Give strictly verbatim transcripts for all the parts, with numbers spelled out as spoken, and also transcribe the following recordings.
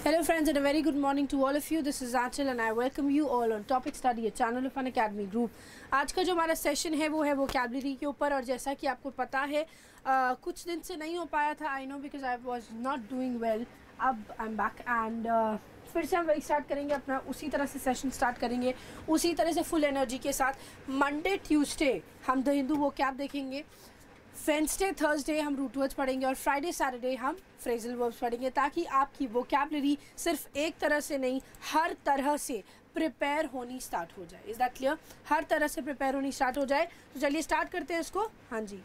Hello friends and a very good morning to all of you. This is Aanchal and I welcome you all on Topic Study, a channel of Unacademy Group. आज का जो हमारा session है वो है vocabulary के ऊपर, और जैसा कि आपको पता है आ, कुछ दिन से नहीं हो पाया था. I know because I was not doing well. अब आई एम बैक एंड फिर से हम वही स्टार्ट करेंगे अपना, उसी तरह से सेशन स्टार्ट करेंगे, उसी तरह से फुल एनर्जी के साथ. मंडे ट्यूसडे हम द हिंदू वोकैब देखेंगे, वेडनेसडे थर्सडे हम रूट वर्ड्स पढ़ेंगे और फ्राइडे सैटरडे हम फ्रेजल वर्ब्स पढ़ेंगे, ताकि आपकी वोकैबुलरी सिर्फ एक तरह से नहीं हर तरह से प्रिपेयर होनी स्टार्ट हो जाए. Is that clear? हर तरह से प्रिपेयर होनी स्टार्ट हो जाए. तो चलिए स्टार्ट करते हैं इसको. हाँ जी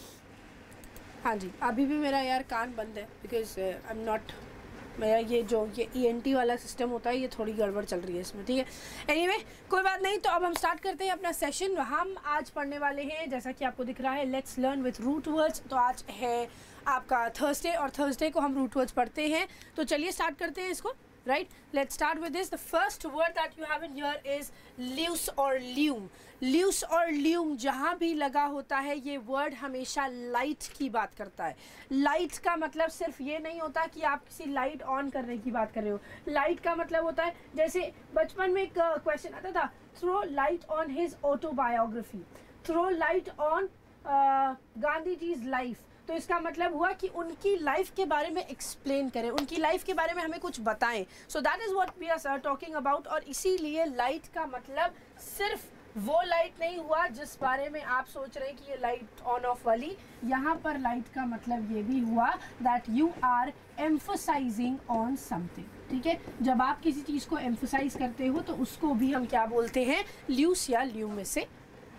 हाँ जी अभी भी मेरा यार कान बंद है बिकॉज आई एम नॉट, मेरा ये जो ये ई एन टी वाला सिस्टम होता है ये थोड़ी गड़बड़ चल रही है इसमें. ठीक है, एनीवे anyway, कोई बात नहीं. तो अब हम स्टार्ट करते हैं अपना सेशन. हम आज पढ़ने वाले हैं, जैसा कि आपको दिख रहा है, let's learn with root words. तो आज है आपका थर्सडे और थर्सडे को हम रूट वर्ड्स पढ़ते हैं. तो चलिए स्टार्ट करते हैं इसको. Right, let's start with this. The first word that you have in here is loose or lume. Loose or lume जहाँ भी लगा होता है ये word हमेशा light की बात करता है. Light का मतलब सिर्फ ये नहीं होता कि आप किसी light on करने की बात कर रहे हो. Light का मतलब होता है, जैसे बचपन में एक क्वेश्चन आता था, throw light on his autobiography, throw light on Gandhi जी's life. तो इसका मतलब हुआ कि उनकी लाइफ के बारे में एक्सप्लेन करें, उनकी लाइफ के बारे में हमें कुछ बताएं. So that is what we are talking about. और इसीलिए लाइट का मतलब सिर्फ वो लाइट नहीं हुआ जिस बारे में आप सोच रहे हैं कि ये लाइट ऑन ऑफ वाली. यहाँ पर लाइट का मतलब ये भी हुआ that you are emphasising on something. ठीक है, जब आप किसी चीज़ को एम्फसाइज करते हो तो उसको भी हम क्या बोलते हैं, ल्यूस या ल्यूम में से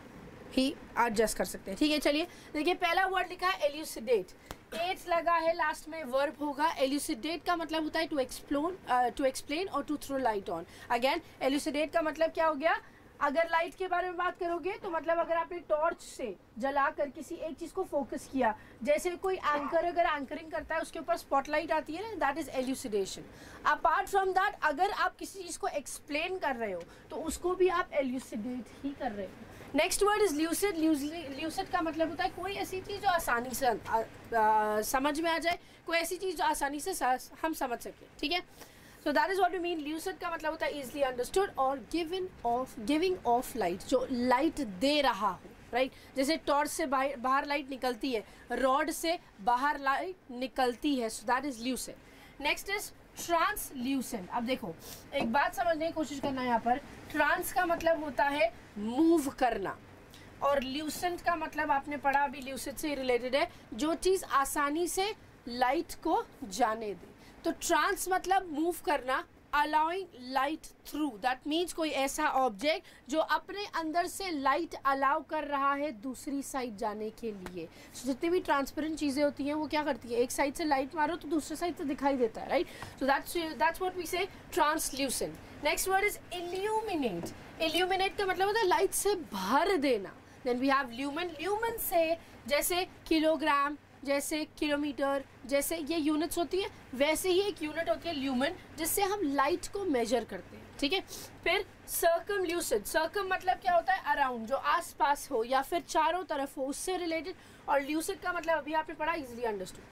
ही एडजस्ट कर सकते हैं. ठीक है, चलिए देखिए पहला वर्ड लिखा है एल्यूसिडेट. एट लगा है लास्ट में, वर्ब होगा. एल्यूसिडेट का मतलब होता है टू एक्सप्लोन, टू एक्सप्लेन और to throw light on. Again elucidate का मतलब क्या हो गया, अगर लाइट के बारे में बात करोगे तो मतलब अगर आपने टॉर्च से जलाकर किसी एक चीज़ को फोकस किया, जैसे कोई एंकर अगर एंकरिंग करता है उसके ऊपर स्पॉटलाइट आती है ना, that is elucidation. Apart from that अगर आप किसी चीज़ को एक्सप्लेन कर रहे हो तो उसको भी आप एल्यूसिडेट ही कर रहे हो. Next word is lucid. Lucid का मतलब होता है कोई ऐसी चीज़ जो आसानी से आ, आ, समझ में आ जाए, कोई ऐसी चीज़ जो आसानी से हम समझ सकें. ठीक है, so that is what we mean. Lucid का मतलब होता है इजली अंडरस्टूड और giving off giving off light, जो लाइट दे रहा हो. Right right? जैसे टॉर्च से बाहर बाहर लाइट निकलती है, रॉड से बाहर लाइट निकलती है. So that is lucid. Next is translucent. अब देखो एक बात समझने की कोशिश करना है यहाँ पर. ट्रांस का मतलब होता है मूव करना, और ल्यूसेंट का मतलब आपने पढ़ा अभी, ल्यूसिड से रिलेटेड है, जो चीज़ आसानी से लाइट को जाने दे. तो ट्रांस मतलब मूव करना, allowing light through. That means कोई ऐसा ऑब्जेक्ट जो अपने अंदर से लाइट अलाउ कर रहा है दूसरी साइड जाने के लिए. so, जितनी भी ट्रांसपेरेंट चीज़ें होती हैं वो क्या करती है, एक साइड से लाइट मारो तो दूसरी साइड से दिखाई देता है. Right, so that's that's what we say translucent. Next word is illuminate. Illuminate का मतलब होता है लाइट से भर देना. Then we have lumen. Lumen से जैसे किलोग्राम, जैसे किलोमीटर, जैसे ये यूनिट्स होती है, वैसे ही एक यूनिट होती है ल्यूमेन, जिससे हम लाइट को मेजर करते हैं. ठीक है, फिर सर्कमल्यूसिड. सर्कम मतलब क्या होता है, अराउंड, जो आसपास हो या फिर चारों तरफ हो, उससे रिलेटेड. और ल्यूसिड का मतलब अभी आपने पढ़ा, इजीली अंडरस्टूड.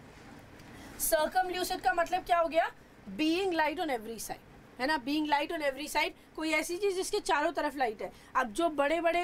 सर्कमल्यूसिड का मतलब क्या हो गया, being light on every side, है ना. Being light on every side, कोई ऐसी चीज़ जिसके चारों तरफ लाइट है. अब जो बड़े बड़े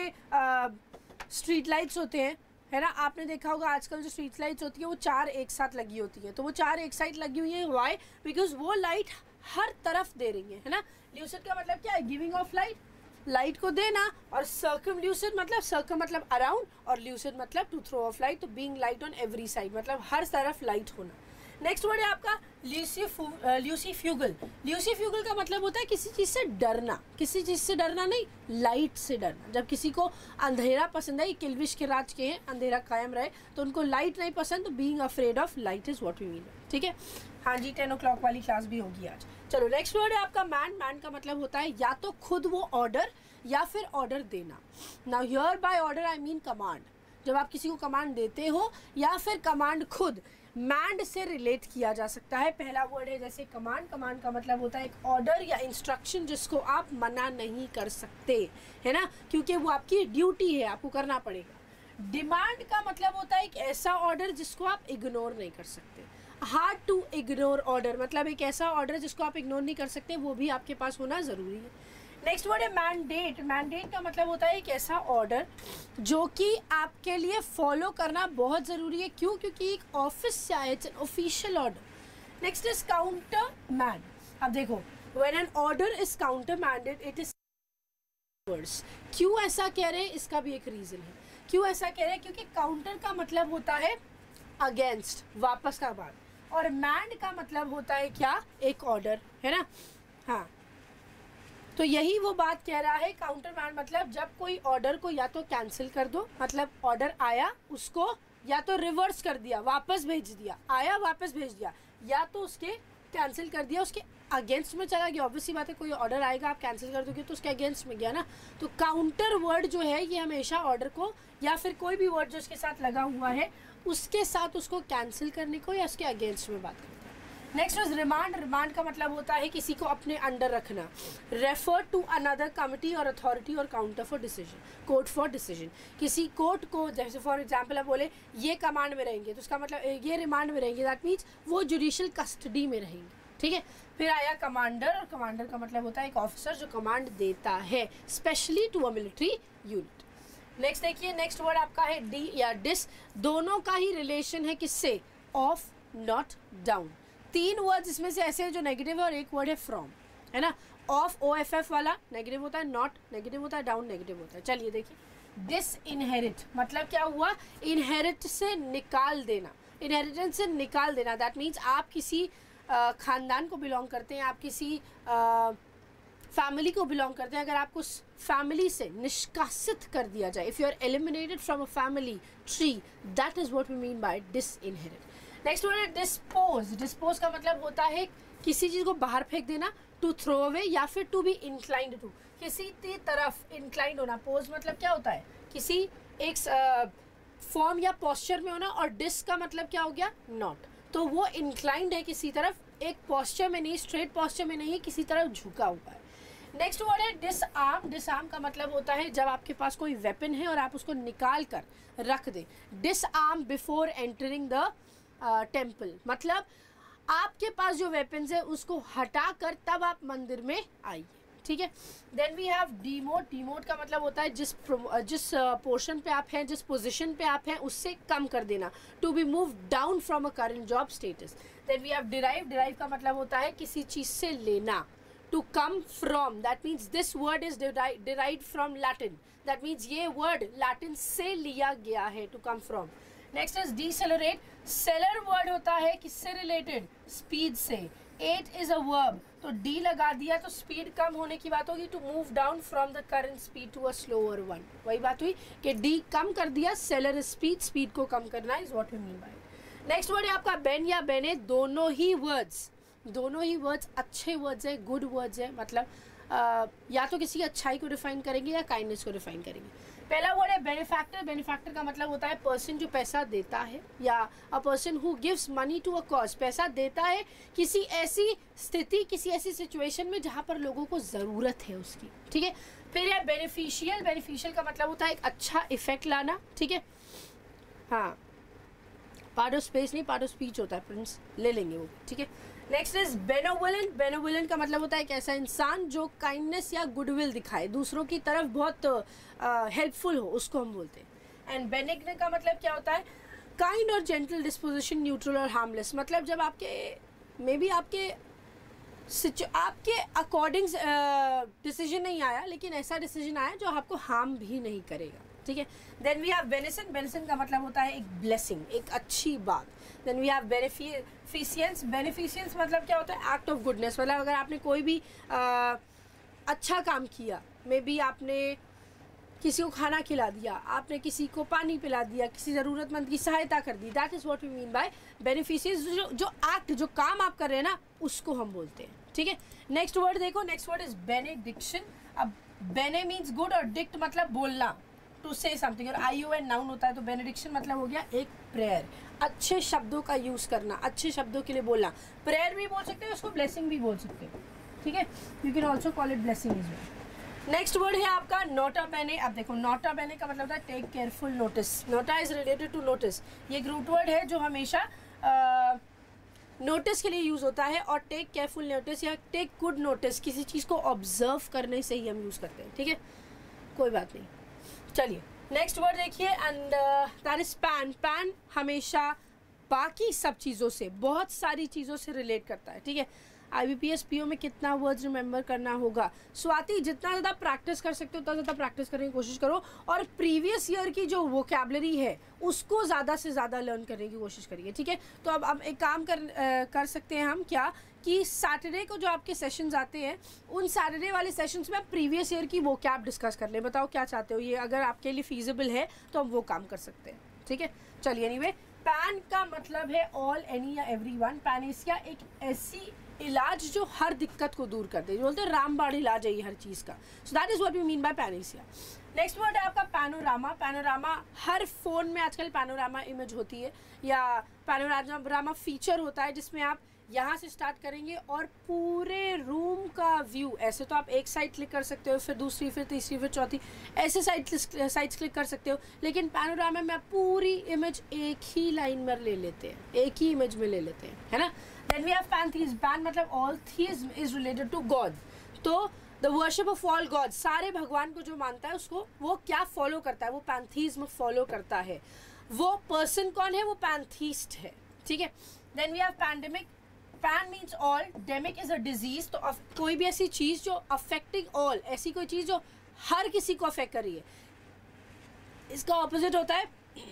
स्ट्रीट लाइट्स होते हैं, है ना, आपने देखा होगा आजकल जो स्ट्रीट लाइट्स होती है वो चार एक साथ लगी होती है. तो वो चार एक साथ लगी हुई है, व्हाई, बिकॉज वो लाइट हर तरफ दे रही है, है ना. ल्यूसिड का मतलब क्या है, गिविंग ऑफ लाइट, लाइट को देना. और सर्कमल्यूसिड मतलब, सर्कम मतलब अराउंड और ल्यूसिड मतलब टू थ्रो ऑफ लाइट. तो being light on every side मतलब हर तरफ लाइट होना. नेक्स्ट वर्ड है आपका ल्यूसीफ्यूगल. ल्यूसीफ्यूगल का मतलब होता है किसी चीज़ से डरना. किसी चीज़ से डरना नहीं, लाइट से डरना. जब किसी को अंधेरा पसंद है, किल्विश के राज के हैं, अंधेरा कायम रहे, तो उनको लाइट नहीं पसंद, तो being afraid of light is what we mean. ठीक है, हाँ जी, टेन ओ क्लॉक वाली क्लास भी होगी आज. चलो नेक्स्ट वर्ड है आपका मैन. मैन का मतलब होता है या तो खुद वो ऑर्डर या फिर ऑर्डर देना. Now here by order I mean command. जब आप किसी को कमांड देते हो या फिर कमांड खुद मैंड से रिलेट किया जा सकता है. पहला वर्ड है जैसे कमांड. कमांड का मतलब होता है एक ऑर्डर या इंस्ट्रक्शन जिसको आप मना नहीं कर सकते, है ना, क्योंकि वो आपकी ड्यूटी है, आपको करना पड़ेगा. डिमांड का मतलब होता है एक ऐसा ऑर्डर जिसको आप इग्नोर नहीं कर सकते. हार्ड टू इग्नोर ऑर्डर, मतलब एक ऐसा ऑर्डर जिसको आप इग्नोर नहीं कर सकते, वो भी आपके पास होना ज़रूरी है। नेक्स्ट वर्ड है मैंडेट। मैंडेट का मतलब होता है एक ऐसा ऑर्डर जो कि आपके लिए फॉलो करना बहुत ज़रूरी है। क्यों? क्योंकि एक ऑफिस से आया, it's an official order. Next is countermand. अब देखो, when an order is countermanded it is words. क्यों ऐसा कह रहे हैं, इसका भी एक रीज़न है। क्यों ऐसा कह रहे हैं? क्योंकि काउंटर का मतलब होता है अगेंस्ट, वापस का बाद, और मैंड का मतलब होता है क्या? एक ऑर्डर, है ना। हाँ, तो यही वो बात कह रहा है। काउंटर मैंड मतलब जब कोई ऑर्डर को या तो कैंसिल कर दो, मतलब ऑर्डर आया उसको या तो रिवर्स कर दिया, वापस भेज दिया, आया वापस भेज दिया, या तो उसके कैंसिल कर दिया, उसके अगेंस्ट में चला गया। ऑब्वियसली बात है, कोई ऑर्डर आएगा आप कैंसिल कर दोगे तो उसके अगेंस्ट में गया ना। तो काउंटर वर्ड जो है ये हमेशा ऑर्डर को या फिर कोई भी वर्ड जो उसके साथ लगा हुआ है उसके साथ उसको कैंसिल करने को या उसके अगेंस्ट में बात करता है। Next is remand. रिमांड का मतलब होता है किसी को अपने अंडर रखना। रेफर टू अनदर कमिटी और अथॉरिटी और counter for decision, court for decision. किसी कोर्ट को, जैसे फॉर एग्जांपल आप बोले ये कमांड में रहेंगे तो उसका मतलब ये रिमांड में रहेंगे, दैट मीन्स वो जुडिशियल कस्टडी में रहेंगे, ठीक है। फिर आया कमांडर, और कमांडर का मतलब होता है एक ऑफिसर जो कमांड देता है specially to a military unit. Next देखिए, नेक्स्ट वर्ड आपका है डी या डिस। दोनों का ही रिलेशन है किससे? Off, not, down. तीन वर्ड्स इसमें से ऐसे हैं जो नेगेटिव है और एक वर्ड है फ्रॉम, है ना। ऑफ ओ एफ एफ वाला नेगेटिव होता है, नॉट नेगेटिव होता है, डाउन नेगेटिव होता है। चलिए देखिए, डिस इनहेरिट मतलब क्या हुआ? इनहेरिट से निकाल देना, इनहेरिटेंस से निकाल देना। दैट मीन्स आप किसी Uh, ख़ानदान को बिलोंग करते हैं, आप किसी फैमिली uh, को बिलोंग करते हैं, अगर आपको उस फैमिली से निष्कासित कर दिया जाए, if you are eliminated from a family tree, that is what we mean by disinherit. Next word है डिस्पोज। डिस्पोज का मतलब होता है किसी चीज़ को बाहर फेंक देना, टू थ्रो अवे, या फिर टू बी इंक्लाइंड टू, किसी की तरफ इंक्लाइंड होना। पोज मतलब क्या होता है? किसी एक फॉर्म uh, या पोस्चर में होना, और डिस का मतलब क्या हो गया? नॉट। तो वो इंक्लाइंड है किसी तरफ, एक पोस्चर में नहीं, स्ट्रेट पोस्चर में नहीं, किसी तरफ झुका हुआ है। नेक्स्ट वर्ड है डिसआर्म। डिसआर्म का मतलब होता है जब आपके पास कोई वेपन है और आप उसको निकाल कर रख दें। Disarm before entering the temple, मतलब आपके पास जो वेपन्स है उसको हटा कर तब आप मंदिर में आइए, ठीक है। Then we have demote. Demote का मतलब होता है जिस जिस पोर्शन पे आप हैं, जिस पोजीशन पे आप हैं उससे कम कर देना, to be move down from a current job status. Then we have derive. Derive का मतलब होता है किसी चीज़ से लेना, to come from, that means this word is derived from Latin, that means ये वर्ड लैटिन से लिया गया है, to come from. Next is decelerate. Celer word होता है किससे रिलेटेड? स्पीड से। एट इज अ वर्ब, तो डी लगा दिया तो स्पीड कम होने की बात होगी, to move down from the current speed to a slower one. वही बात हुई कि डी कम कर दिया, सेलर स्पीड, स्पीड को कम करना, is what we mean by. Next word है आपका बेन या बेने। दोनों ही वर्ड्स दोनों ही वर्ड्स अच्छे वर्ड्स है, गुड वर्ड्स है, मतलब आ, या तो किसी अच्छाई को डिफाइन करेंगे या काइंडनेस को डिफाइन करेंगे। पहला वर्ड है बेनिफैक्टर। बेनिफैक्टर का मतलब होता है पर्सन जो पैसा देता है, या a person who gives money to a cause, पैसा देता है किसी ऐसी स्थिति, किसी ऐसी सिचुएशन में जहाँ पर लोगों को ज़रूरत है उसकी, ठीक है। फिर है बेनिफिशियल। बेनिफिशियल का मतलब होता है एक अच्छा इफेक्ट लाना, ठीक है। हाँ, पार्ट ऑफ स्पेस नहीं, पार्ट ऑफ स्पीच होता है फ्रेंड्स, ले लेंगे वो, ठीक है। Next is benevolent. बेनोवलेंट का मतलब होता है एक ऐसा इंसान जो काइंडनेस या गुडविल दिखाए, दूसरों की तरफ बहुत हेल्पफुल uh, हो, उसको हम बोलते हैं। एंड बेनिग्न का मतलब क्या होता है? काइंड और जेंटल डिस्पोजिशन, न्यूट्रल और हार्मलेस, मतलब जब आपके मे बी आपके आपके अकॉर्डिंग डिसीजन नहीं आया, लेकिन ऐसा डिसीजन आया जो आपको हार्म भी नहीं करेगा, ठीक है। Then we have benison. Benison का मतलब होता है एक ब्लेसिंग, एक अच्छी बात। Then we have beneficence. Beneficence मतलब क्या होता है? एक्ट ऑफ गुडनेस, मतलब अगर आपने कोई भी आ, अच्छा काम किया, मे बी आपने किसी को खाना खिला दिया, आपने किसी को पानी पिला दिया, किसी ज़रूरतमंद की सहायता कर दी, that is what we mean by beneficence. जो जो एक्ट, जो काम आप कर रहे हैं ना, उसको हम बोलते हैं, ठीक है। नेक्स्ट वर्ड देखो, नेक्स्ट वर्ड इज बेनेडिक्शन। अब बेने मीन्स गुड और डिक्ट मतलब बोलना, टू से समथिंग, और आई ओ एन नाउन होता है, तो बेनेडिक्शन मतलब हो गया एक प्रेयर, अच्छे शब्दों का यूज़ करना, अच्छे शब्दों के लिए बोलना। प्रेयर भी बोल सकते हैं उसको, ब्लेसिंग भी बोल सकते हैं, ठीक है। You can also call it blessing is well. Next word है आपका नोटा बेने। अब देखो, नोटा बेने का मतलब होता है take careful notice. Nota is related to notice, ये एक रूट वर्ड है जो हमेशा नोटिस के लिए यूज़ होता है, और टेक केयरफुल नोटिस या टेक गुड नोटिस किसी चीज़ को ऑब्जर्व करने से ही हम यूज़ करते हैं, ठीक है, कोई बात नहीं। चलिए नेक्स्ट वर्ड देखिए, and that is pan. Pan हमेशा बाकी सब चीज़ों से, बहुत सारी चीज़ों से रिलेट करता है, ठीक है। I B P S P O में कितना वर्ड्स रिमेंबर करना होगा? स्वाति, जितना ज़्यादा प्रैक्टिस कर सकते हो उतना ज़्यादा प्रैक्टिस करने की कोशिश करो, और प्रीवियस ईयर की जो वोकैबलरी है उसको ज़्यादा से ज़्यादा लर्न करने की कोशिश करिए, ठीक है। तो अब अब एक काम कर आ, कर सकते हैं हम क्या, कि सैटरडे को जो आपके सेशंस आते हैं, उन सैटरडे वाले सेशंस में आप प्रीवियस ईयर की वोकैब डिस्कस कर लें। बताओ क्या चाहते हो, ये अगर आपके लिए फीजिबल है तो हम वो काम कर सकते हैं, ठीक है। चलिए एनीवे, पैन का मतलब है ऑल, एनी या एवरीवन। पैनेसिया एक ऐसी इलाज जो हर दिक्कत को दूर कर दे, जो बोलते हैं रामबाण इलाज है ये हर चीज़ का। So that is what we mean by panacea. Next word है आपका पैनोरामा। पैनोरामा, हर फ़ोन में आजकल पैनोरामा इमेज होती है, या पैनोरामा फीचर होता है, जिसमें आप यहाँ से स्टार्ट करेंगे और पूरे रूम का व्यू, ऐसे तो आप एक साइड क्लिक कर सकते हो, फिर दूसरी, फिर तीसरी, फिर चौथी, ऐसे साइड साइड्स क्लिक कर सकते हो, लेकिन पैनोरामा में आप पूरी इमेज एक ही लाइन में ले लेते हैं, एक ही इमेज में ले लेते हैं, है ना। Then we have pantheism. Pan मतलब all, theism is related to god, तो the worship of all god, सारे भगवान को जो मानता है उसको वो क्या फॉलो करता है, वो पैनथीज्म फॉलो करता है। वो पर्सन कौन है, वो पैनथीस्ट है, ठीक है। Then we have pandemic. Pan means all, demic is a disease, तो कोई भी ऐसी चीज़ जो अफेक्टिंग ऑल, ऐसी कोई चीज़ जो हर किसी को अफेक्ट कर रही है। इसका ऑपोजिट होता है,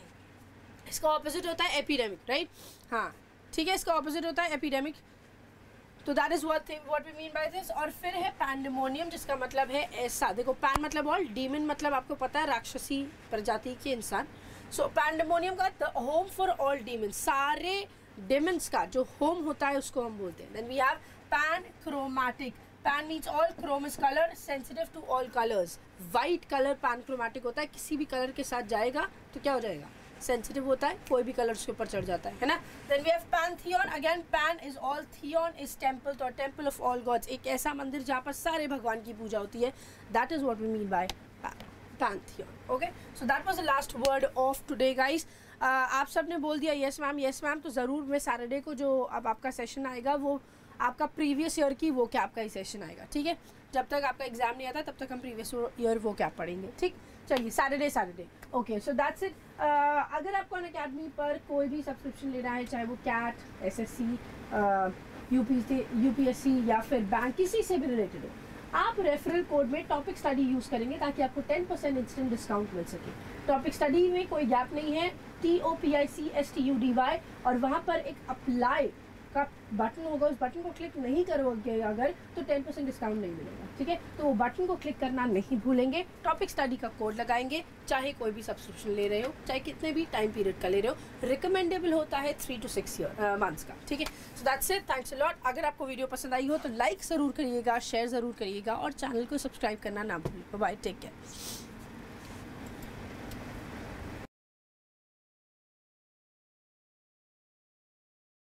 इसका ऑपोजिट होता है एपिडेमिक, राइट, हाँ ठीक है, इसका ऑपोजिट होता है एपिडेमिक। तो that is what what we mean by this. और फिर है पैंडेमोनियम, जिसका मतलब है ऐसा, देखो पैन मतलब ऑल, डीमन मतलब आपको पता है राक्षसी प्रजाति के इंसान। सो पैंडेमोनियम का the home for all demon, सारे डेमन्स का जो होम होता है उसको हम बोलते हैं। Then we have panchromatic. Pan means all, chrome is colour, sensitive to all colours. White colour panchromatic होता है, किसी भी कलर के साथ जाएगा तो क्या हो जाएगा, सेंसिटिव होता है, कोई भी कलर उसके ऊपर चढ़ जाता है, है ना। Then we have pantheon. Again pan is all, theon is temple, तो टेम्पल ऑफ ऑल गॉड्स, एक ऐसा मंदिर जहाँ पर सारे भगवान की पूजा होती है। That is what we mean by pantheon. Okay, so that was the last word of today guys. आप सब ने बोल दिया यस मैम, यस मैम, तो ज़रूर मैं सैटरडे को जो अब आपका सेशन आएगा वो आपका प्रीवियस ईयर की वो कैप का ही सेशन आएगा, ठीक है। जब तक आपका एग्जाम नहीं आता तब तक हम प्रीवियस ईयर वो कैप पढ़ेंगे, ठीक। चलिए Saturday Saturday okay, so that's it. अगर आपको अनअकैडमी पर कोई भी सब्सक्रिप्शन लेना है, चाहे वो कैट, एसएससी, यूपी यूपीएससी या फिर बैंक, किसी से भी रिलेटेड हो, आप रेफरल कोड में टॉपिक स्टडी यूज़ करेंगे ताकि आपको टेन परसेंट इंस्टेंट डिस्काउंट मिल सके। टॉपिक स्टडी में कोई गैप नहीं है, T O P I C S T U D Y, और वहाँ पर एक अप्लाई का बटन होगा, उस बटन को क्लिक नहीं करोगे अगर तो टेन परसेंट डिस्काउंट नहीं मिलेगा, ठीक है। तो वो बटन को क्लिक करना नहीं भूलेंगे, टॉपिक स्टडी का कोड लगाएंगे, चाहे कोई भी सब्सक्रिप्शन ले रहे हो, चाहे कितने भी टाइम पीरियड का ले रहे हो। रिकमेंडेबल होता है three to six year months का, ठीक है। So that's it, thanks a lot. अगर आपको वीडियो पसंद आई हो तो लाइक ज़रूर करिएगा, शेयर ज़रूर करिएगा और चैनल को सब्सक्राइब करना ना भूलिए। Bye, take care.